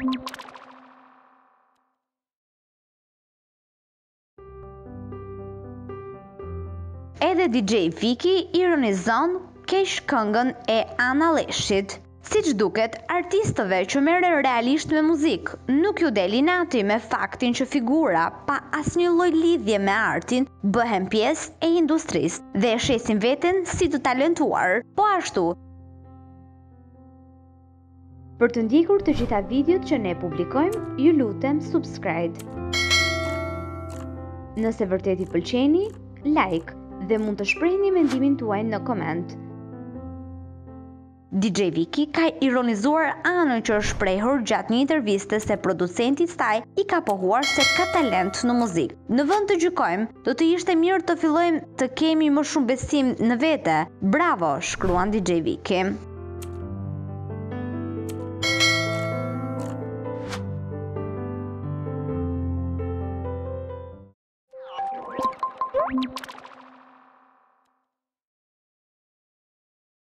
Edhe DJ Vicky ironizon keq këngën e Ana Lleshit. Siç duket, artistëve që merren realisht me muzikë, nuk ju del inati me faktin që figura pa asnjë lloj lidhje me artin bëhen pjesë e industrisë dhe e shesin veten si të talentuar. Po ashtu, për të ndjekur të gjitha videot që ne publikojmë, ju lutem subscribe. Nëse vërtet i pëlqeni, like dhe mund të shprehni mendimin tuaj në koment. DJ Vicky ka ironizuar Anën që është shprehur gjatë një interviste se producenti i saj i ka pohuar se ka talent në muzikë. Në vend të gjykojmë, do të ishte mirë të fillojmë të kemi më shumë besim në vete. Bravo, shkruan DJ Vicky.